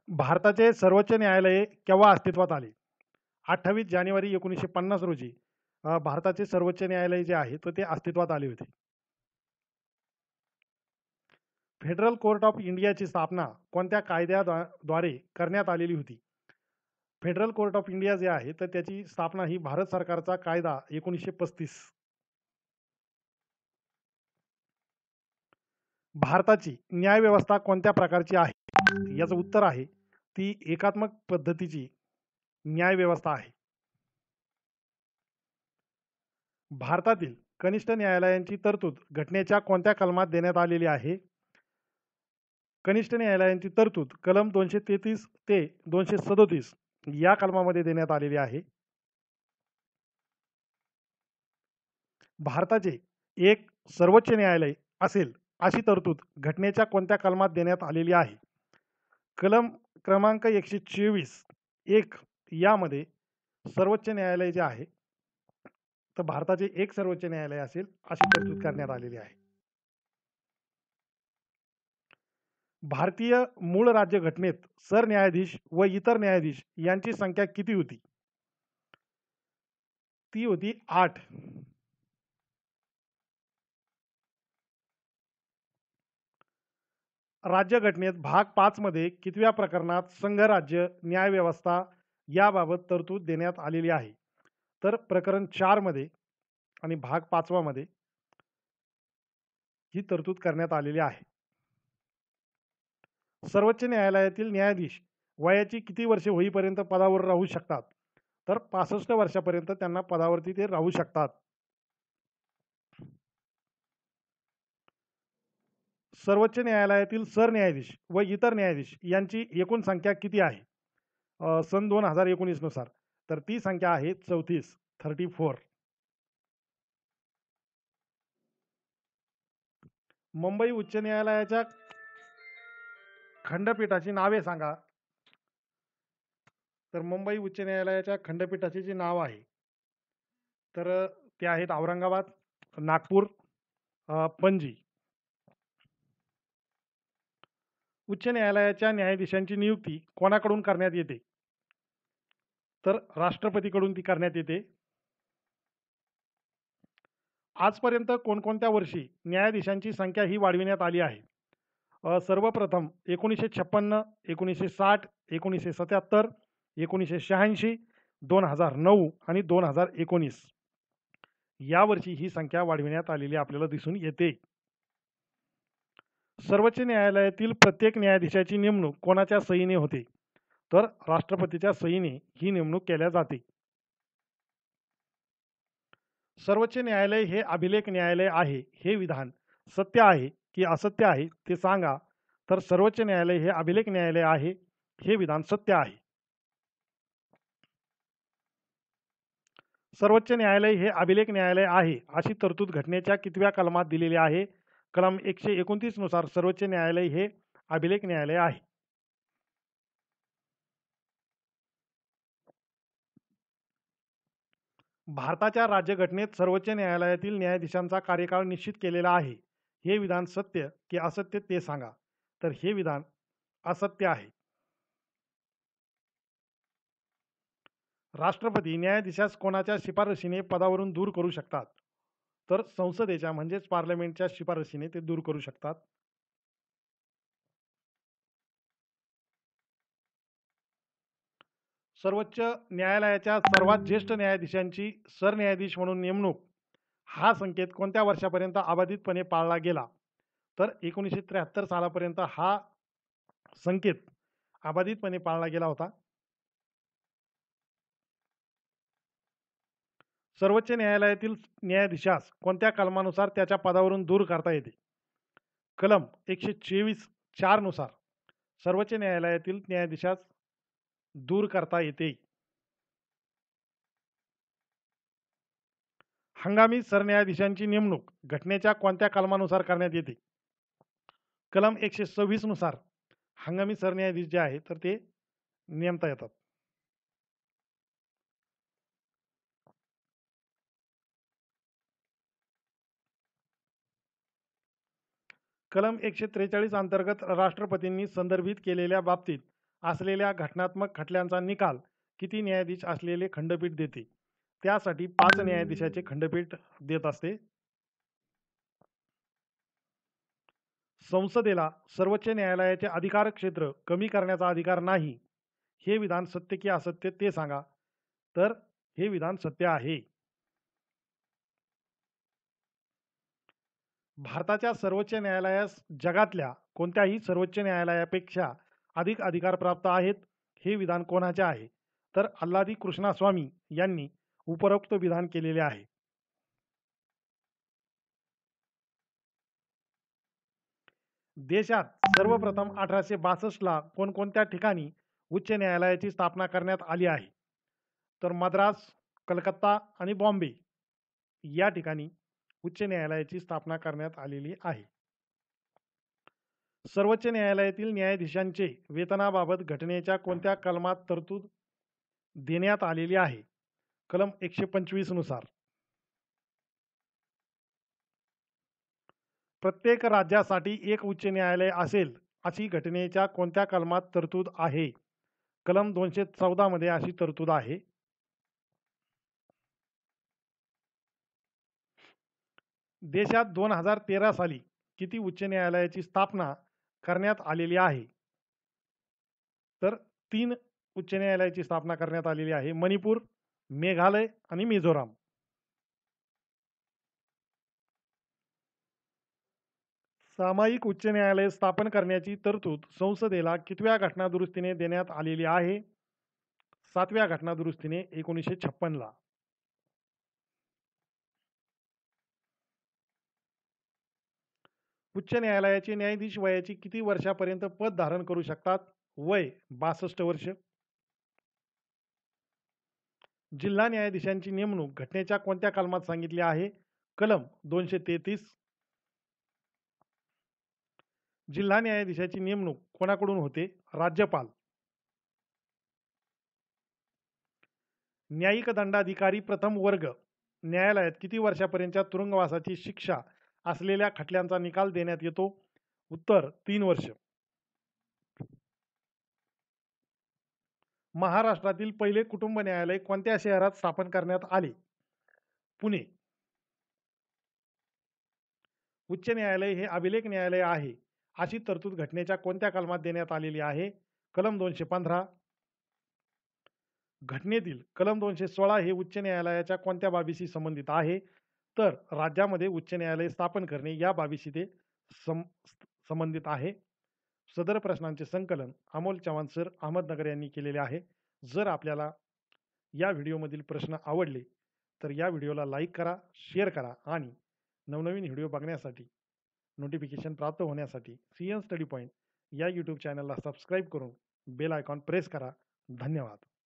भारताचे सर्वोच्च न्यायालय केव्हा अस्तित्वात आले? 28 जानेवारी 1950 रोजी भारताचे सर्वोच्च न्यायालय जे आहे तर ते अस्तित्वात आले होते. फेडरल कोर्ट ऑफ इंडियाची स्थापना कोणत्या कायद्याद्वारे करण्यात आलेली होती? फेडरल कोर्ट ऑफ इंडिया जे आहे तर त्याची स्थापना ही भारत सरकारचा कायदा 1935. भारताची न्यायव्यवस्था कोणत्या प्रकारची आहे? याचं उत्तर आहे ती एकात्मक पद्धतीची न्यायव्यवस्था आहे. भारतातील कनिष्ठ न्यायालयांची तरतूद घटनेच्या कोणत्या कलमात देण्यात आलेली आहे? कनिष्ठ न्यायालयांची तरतूद कलम 233 ते 237 या कलमामध्ये देण्यात आलेली आहे. भारताचे एक सर्वोच्च न्यायालय असेल अशी तरतूद घटनेच्या कोणत्या कलमात देण्यात आलेली आहे? कलम क्रमांक 124(1) यामध्ये सर्वोच्च न्यायालय जे आहे तर भारताचे एक सर्वोच्च न्यायालय असेल अशी तरतूद करण्यात आलेली आहे. भारतीय मूळ राज्यघटनेत सरन्यायाधीश व इतर न्यायाधीश यांची संख्या किती होती? ती होती 8. राज्यघटनेत भाग 5 मध्ये कितव्या प्रकरणात संघराज्य न्यायव्यवस्था याबाबत तरतूद देण्यात आलेली आहे? तर प्रकरण 4 मध्ये आणि भाग 5 मध्ये ही तरतूद करण्यात आलेली आहे. सर्वोच्च न्यायालयातील न्यायाधीश वयाची किती वर्षे होईपर्यंत पदावर राहू शकतात? तर 65 वर्षापर्यंत त्यांना पदावरती ते राहू शकतात. सर्वोच्च न्यायालयातील सरन्यायाधीश व इतर न्यायाधीश यांची एकूण संख्या किती आहे? सन 2019 नुसार तर ती संख्या आहे 34. मुंबई उच्च न्यायालयाच्या खंडपीठाची नावे सांगा. तर मुंबई उच्च न्यायालयाच्या खंडपीठाची जी नाव आहे तर ते आहेत औरंगाबाद, नागपूर, पणजी. उच्च न्यायालयाच्या न्यायाधीशांची नियुक्ती कोणाकडून करण्यात येते? तर राष्ट्रपतीकडून ती करण्यात येते. आजपर्यंत कोणकोणत्या वर्षी न्यायाधीशांची संख्या ही वाढविण्यात आली आहे? सर्वप्रथम 1956, 1960, 1977, 1986, 2009 आणि 2019 यावर्षी ही संख्या वाढविण्यात आलेली आपल्याला दिसून येते. सर्वोच्च न्यायालयातील प्रत्येक न्यायाधीशाची नेमणूक कोणाच्या सहीने होते? तर राष्ट्रपतीच्या सहीने ही नेमणूक केल्या जाते. सर्वोच्च न्यायालय हे अभिलेख न्यायालय आहे हे विधान सत्य आहे की असत्य आहे ते सांगा. तर सर्वोच्च न्यायालय हे अभिलेख न्यायालय आहे हे विधान सत्य आहे. सर्वोच्च न्यायालय हे अभिलेख न्यायालय आहे अशी तरतूद घटनेच्या कितव्या कलमात दिलेली आहे? कलम 129 नुसार सर्वोच्च न्यायालय हे अभिलेख न्यायालय आहे. भारताच्या राज्यघटनेत सर्वोच्च न्यायालयातील न्यायाधीशांचा कार्यकाळ निश्चित केलेला आहे हे विधान सत्य की असत्य ते सांगा. तर हे विधान असत्य आहे. राष्ट्रपती न्यायाधीशास कोणाच्या शिफारशीने पदावरून दूर करू शकतात? तर संसदेच्या म्हणजेच पार्लमेंटच्या शिफारशीने ते दूर करू शकतात. सर्वोच्च न्यायालयाच्या सर्वात ज्येष्ठ न्यायाधीशांची सरन्यायाधीश म्हणून नेमणूक हा संकेत कोणत्या वर्षापर्यंत अबाधितपणे पाळला गेला? तर 1973 सालापर्यंत हा संकेत अबाधितपणे पाळला गेला होता. सर्वोच्च न्यायालयातील न्यायाधीशास कोणत्या कलमानुसार त्याच्या पदावरून दूर करता येते? कलम 124(4) नुसार सर्वोच्च न्यायालयातील न्यायाधीशास दूर करता येते. हंगामी सरन्यायाधीशांची नेमणूक घटनेच्या कोणत्या कलमानुसार करण्यात येते? कलम 126 नुसार हंगामी सरन्यायाधीश जे आहे तर ते नेमता येतात. कलम 143 अंतर्गत राष्ट्रपतींनी संदर्भित केलेल्या बाबतीत असलेल्या घटनात्मक खटल्यांचा निकाल किती न्यायाधीश असलेले खंडपीठ देते? त्यासाठी 5 न्यायाधीशाचे खंडपीठ देत असते. संसदेला सर्वोच्च न्यायालयाचे अधिकार क्षेत्र कमी करण्याचा अधिकार नाही. हे विधान सत्य की असत्य ते सांगा. तर हे विधान सत्य आहे. भारताच्या सर्वोच्च न्यायालयास जगातल्या कोणत्याही सर्वोच्च न्यायालयापेक्षा अधिक अधिकार प्राप्त आहेत? हे विधान कोणाचे आहे? तर अल्लादी कृष्णास्वामी यांनी उपरोक्त विधान केलेले आहे. देशात सर्वप्रथम 1862 ला कोणकोणत्या ठिकाणी उच्च न्यायालयाची स्थापना करण्यात आली आहे? तर मद्रास, कलकत्ता आणि बॉम्बे या ठिकाणी उच्च न्यायालयाची स्थापना करण्यात आलेली आहे. सर्वोच्च न्यायालयातील न्यायाधीशांचे वेतनाबाबत घटनेच्या कोणत्या कलमात तरतूद देण्यात आलेली आहे? कलम 125 नुसार. प्रत्येक राज्यासाठी एक उच्च न्यायालय असेल अशी घटनेच्या कोणत्या कलमात तरतूद आहे? कलम 214 मध्ये अशी तरतूद आहे. देशात 2013 साली किती उच्च न्यायालयाची स्थापना करण्यात आलेली आहे? तर 3 उच्च न्यायालयाची स्थापना करण्यात आलेली आहे. मणिपूर, मेघालय आणि मिझोराम. सामायिक उच्च न्यायालय स्थापन करण्याची तरतूद संसदेला कितव्या घटनादुरुस्तीने देण्यात आलेली आहे? 7व्या घटनादुरुस्तीने 1956 ला. उच्च न्यायालयाचे न्यायाधीश वयाची किती वर्षापर्यंत पद धारण करू शकतात? वय 62 वर्ष. जिल्हा न्यायाधीशांची नेमणूक घटनेच्या कोणत्या कलमात सांगितली आहे? कलम 233. जिल्हा न्यायाधीशाची नेमणूक कोणाकडून होते? राज्यपाल. न्यायिक दंडाधिकारी प्रथम वर्ग न्यायालयात किती वर्षापर्यंतच्या तुरुंगवासाची शिक्षा असलेल्या खटल्यांचा निकाल देण्यात येतो? उत्तर 3 वर्ष. महाराष्ट्रातील पहिले कुटुंब न्यायालय कोणत्या शहरात स्थापन करण्यात आले? पुणे. उच्च न्यायालय हे अभिलेख न्यायालय आहे अशी तरतूद घटनेच्या कोणत्या कलमात देण्यात आलेली आहे? कलम 215. घटनेतील कलम 216 हे उच्च न्यायालयाच्या कोणत्या बाबीशी संबंधित आहे? तर राज्यामध्ये उच्च न्यायालय स्थापन करणे या बाबीशी ते संबंधित आहे. सदर प्रश्नांचे संकलन अमोल चव्हाण सर, अहमदनगर यांनी केलेले आहे. जर आपल्याला या व्हिडिओमधील प्रश्न आवडले तर या व्हिडिओला लाईक करा, शेअर करा आणि नवनवीन व्हिडिओ बघण्यासाठी, नोटिफिकेशन प्राप्त होण्यासाठी CN स्टडी पॉईंट या यूट्यूब चॅनलला सबस्क्राईब करून बेल आयकॉन प्रेस करा. धन्यवाद.